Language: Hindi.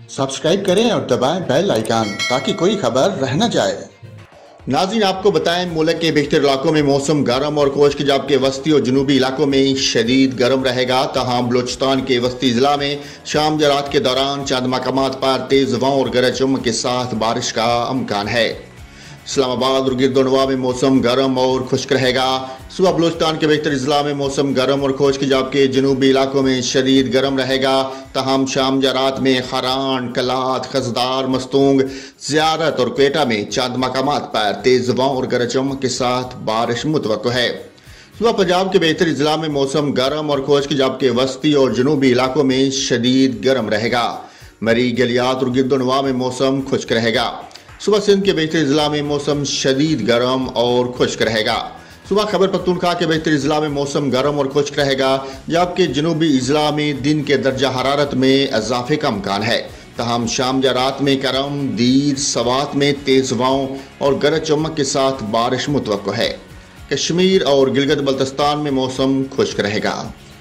सब्सक्राइब करें और दबाएं बेल आइकन ताकि कोई खबर रह न जाए। नाज़रीन, आपको बताएं, मुल्क के बेशतर इलाकों में मौसम गर्म और खुश्क के वस्ती और जनूबी इलाकों में शदीद गर्म रहेगा। तहम बलोचिस्तान के वस्ती जिला में शाम या रात के दौरान चंद मकामात पर तेज हवाओं और गरज चमक के साथ बारिश का अमकान है। इस्लामाबाद और गिरदोनवा में मौसम गर्म और खुश्क रहेगा। सुबह बलोचिस्तान के बेशतर जिला में मौसम गर्म और खुश्क जबकि जनूबी इलाकों में शदीद गर्म रहेगा। तहम शाम या रात में खरान, कलात, खजदार, मस्तूंग, ज़ियारत और क्वेटा में चंद मकामात पर तेज हवाओं और गरज चमक के साथ बारिश मुतवक्को है। सुबह पंजाब के बेहतर जिला में मौसम गर्म और खुश्क जबकि वस्ती और जनूबी इलाकों में शदीद गर्म रहेगा। मरी, गलियात और गिरदोनवा में मौसम खुश्क रहेगा। सुबह सिंध के बेहतर जिला में मौसम शदीद गर्म और खुश्क रहेगा। सुबह खैबर पख्तूनख्वा के बेहतर जिला में मौसम गर्म और खुश्क रहेगा जबकि जनूबी इजला में दिन के दर्जा हरारत में इजाफे का अमकान है। तहम शाम या रात में करम, दीर, सवात में तेज हवाओं और गरज चमक के साथ बारिश मुतवक्को है। कश्मीर और गिलगित बल्तिस्तान में मौसम खुश्क रहेगा।